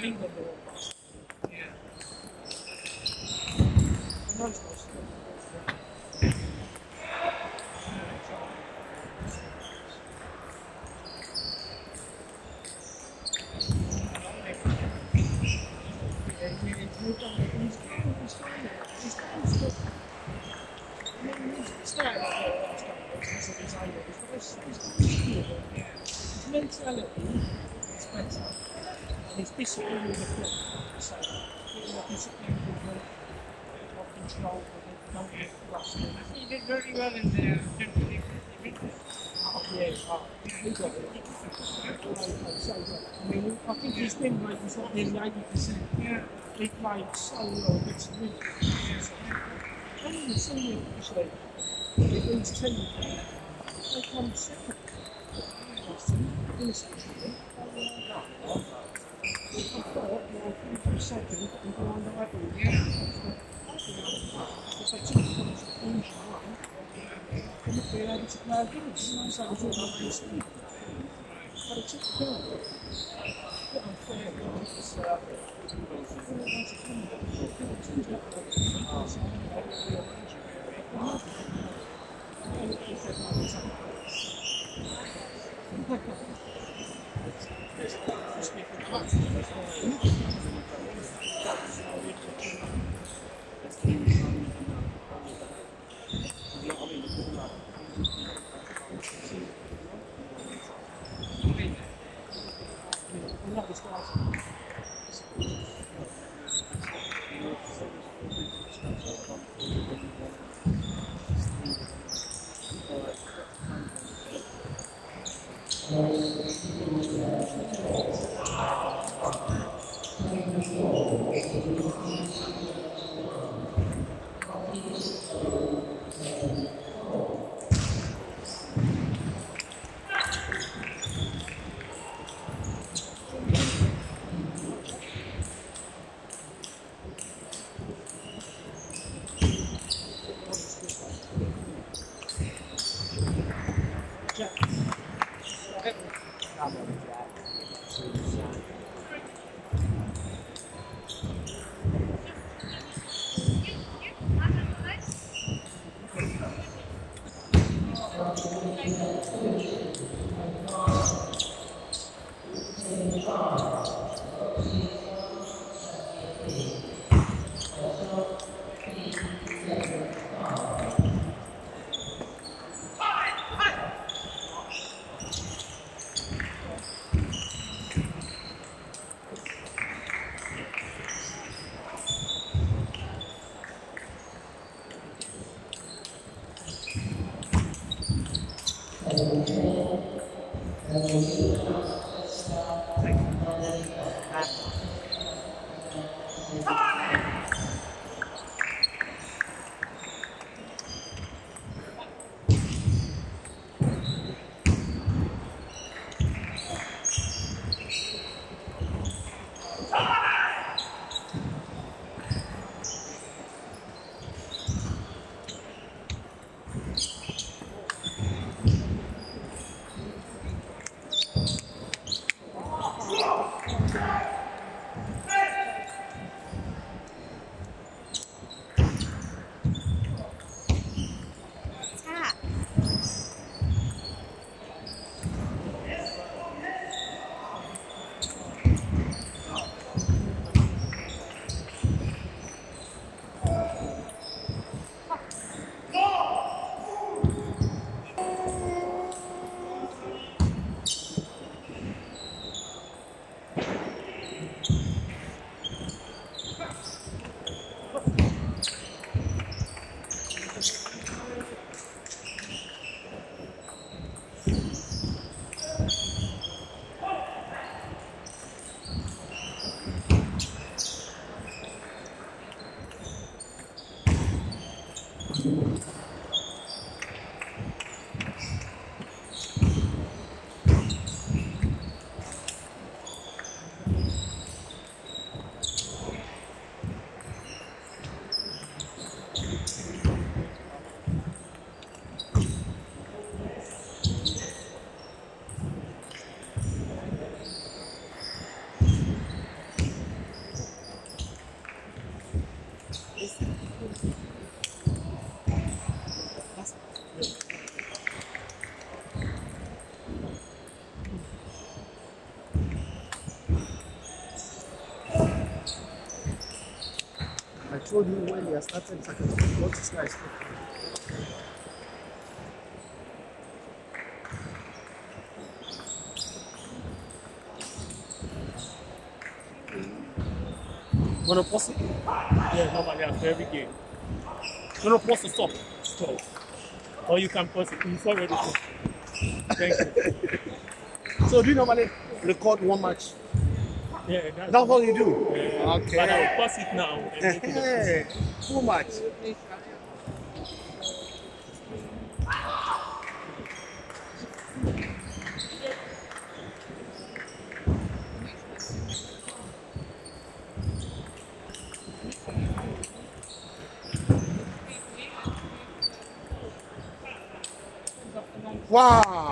England are all bust. Yeah. Most of us his mentality is better, and his discipline with the club. So, discipline with the control with it, don't get flustered. I think he did very well in the Champions League. Oh, yeah, he got it. I mean, I think his win rate was like nearly 80%. Yeah. He played so well against the League. And in the senior league, these teams, they come second. In the second league, I thought, from second and go on the level. If they took the points of Division 1, they would be able to play again. So it's all about this league. But it took the penalty. A bit unfair, because told you when you started second, what is nice. Wanna pause it? Yeah, normally after every game. Wanna pause it? Stop. Stop. Or you can pause it. It's already stopped. Thank you. So do you normally record one match? Yeah, That's all you do? But Okay. I'll pause it now and make it a Hey, full match. Wow.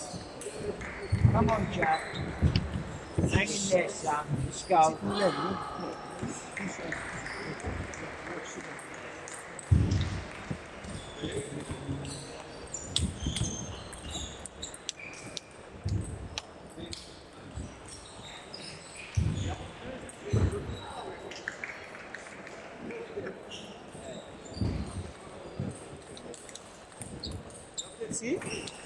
Come on, Jack. Hang in there, son. Let's go. See?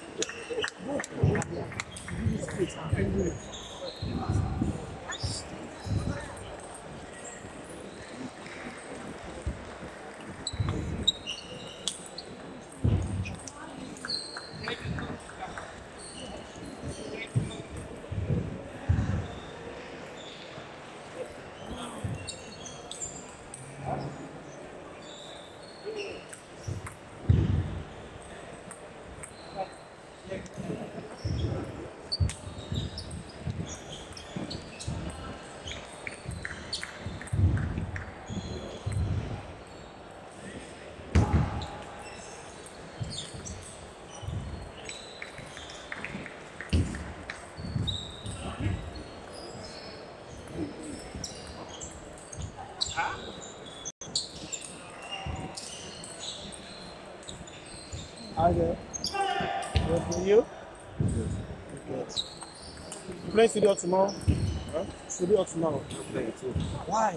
Hi there. Good for you? Good. You play studio tomorrow? Huh? Studio tomorrow. Why?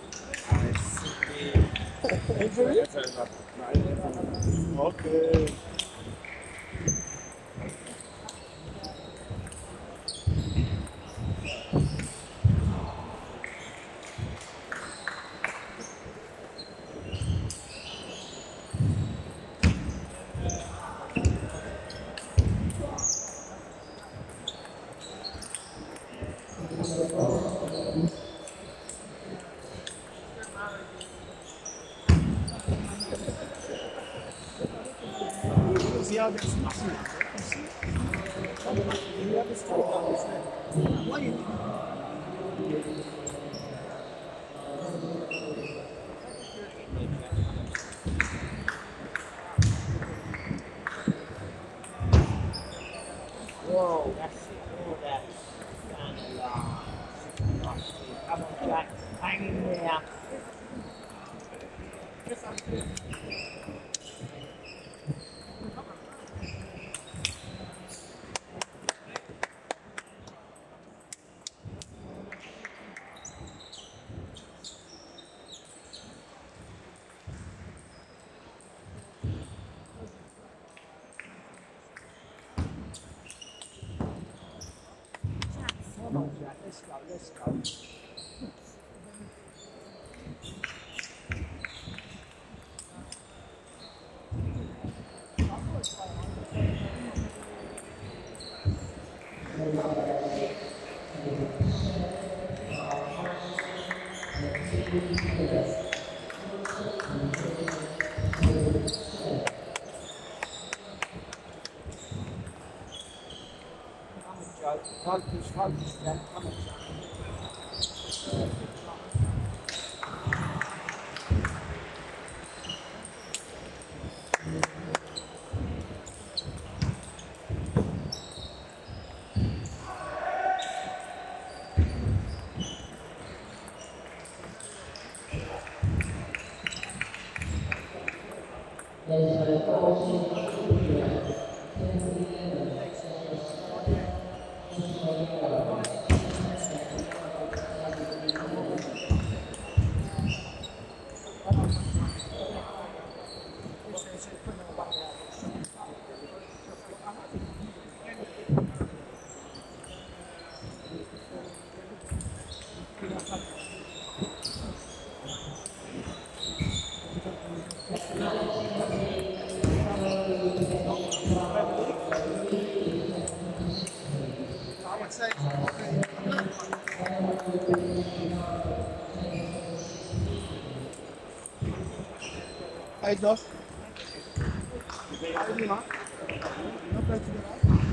Injury? Okay. See how this Whoa, that's it. Oh, that's scandalous. Come on, Jack. Hang in there. Come on, Jack. Let's go. Let's go. Joe. Focus, Jack. Come on, Jack. Hi, Josh. How are you doing, huh? No play together?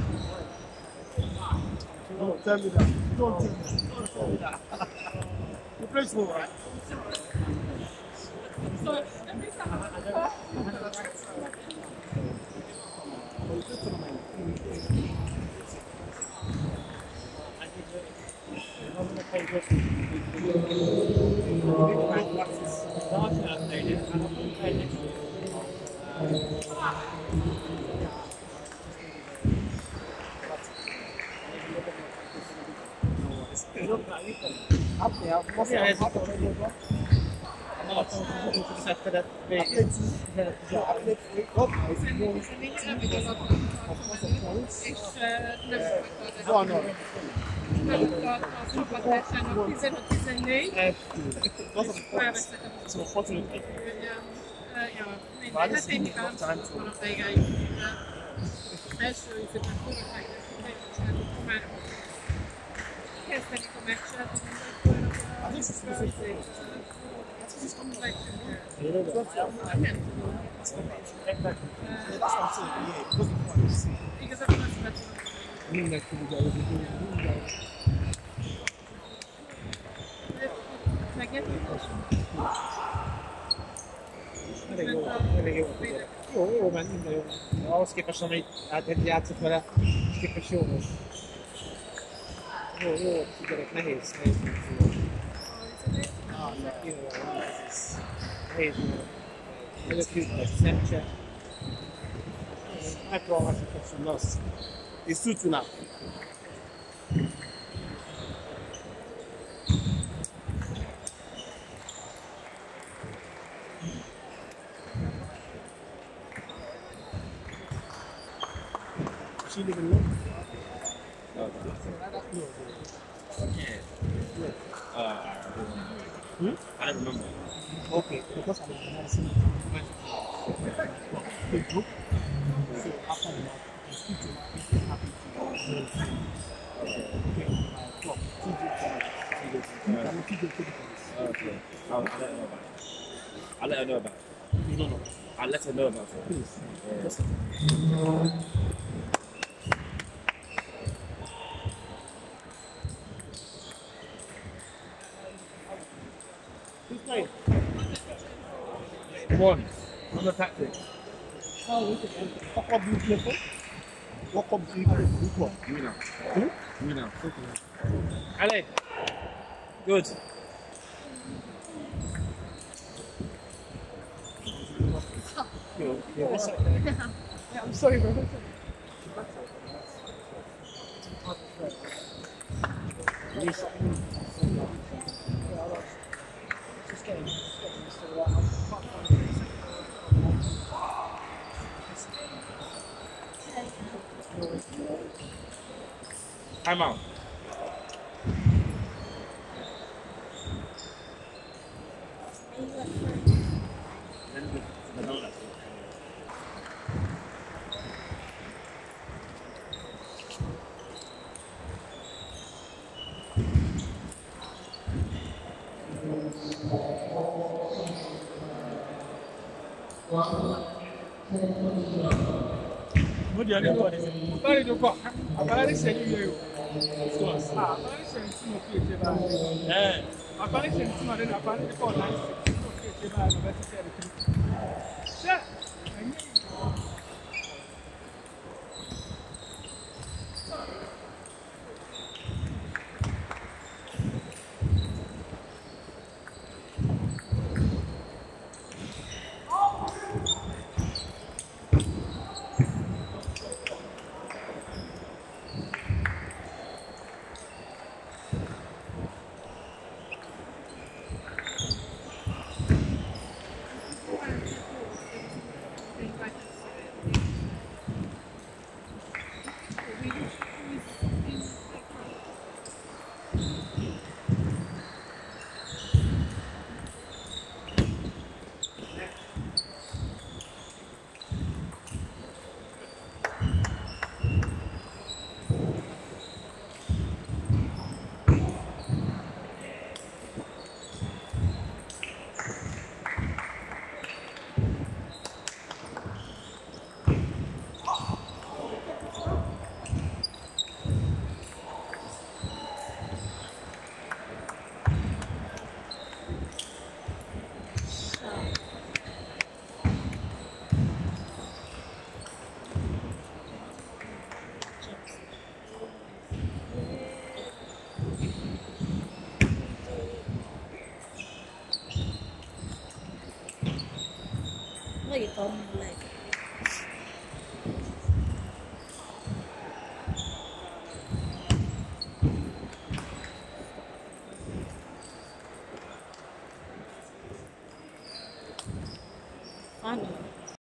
Don't tell me that. Don't tell me that. Don't tell me that. You play school, right? So, every time it was the big man classes. Last year I played it, and I'm going to play next year. It's not that you can. Up there, what's Yeah, that? it's Up there, I'm not just after that I big. played two. Yeah, I played three. What? It's Sen more länge är vi då So unfortunately, io ma ho schifo gli altri quella schifo io figure nehéz nem se megpróbálhatjuk ezt nasz és tucuna She live in London? I don't remember. Okay, because I'm a medicine. Big group. So after that, I speak to my happy to okay, 12, 2 groups. I'm a 2 group. Okay. I'll let her know about it. I'll let her know about it. You don't know. I'll let her know about it. Please. Yeah. Just who's playing? One. On the tactics. how is it? What club do you play for? What club do you play for? Which one? You know. Who? You know. Ali. Good. Yeah, I'm sorry, bro. Just getting used to that. I can't find it. Time out. What do you have to do? Bari do ko. Abari se ni yo. Ah, abari se ni mo fi je ba. Abari se ni mo de na abari ko na se mo fi je ba no be se re ki. Sha. leg. Funny.